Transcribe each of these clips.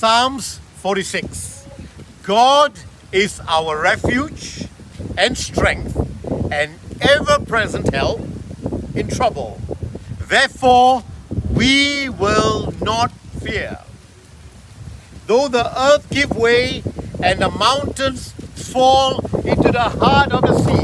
Psalms 46. God is our refuge and strength and ever-present help in trouble. Therefore, we will not fear. Though the earth give way and the mountains fall into the heart of the sea,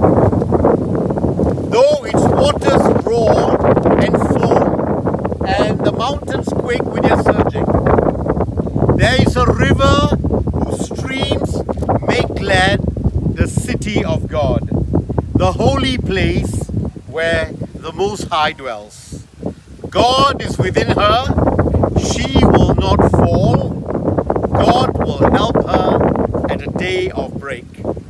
though its waters roar and foam, and the mountains quake with their surging, there is a river whose streams make glad the city of God, the holy place where the Most High dwells. God is within her, she will not fall. God will help her at the day of break.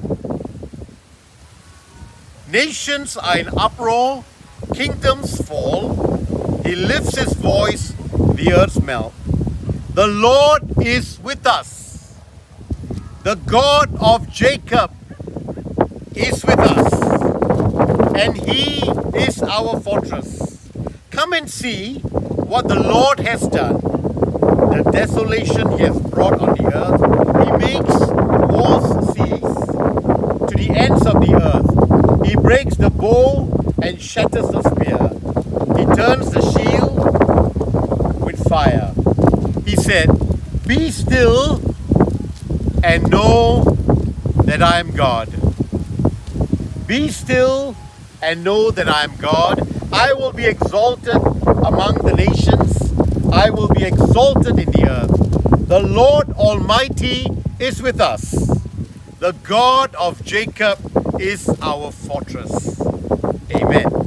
Nations are in uproar, kingdoms fall. He lifts his voice, the earth melts. The Lord is with us. The God of Jacob is with us, and he is our fortress. Come and see what the Lord has done. The desolation he has brought on the earth. He makes wars cease to the ends of the earth. He breaks the bow and shatters the spear. He turns the shield with fire. He said, "Be still and know that I am God. Be still and know that I am God. I will be exalted among the nations. I will be exalted in the earth. The Lord Almighty is with us. The God of Jacob is our fortress." Amen.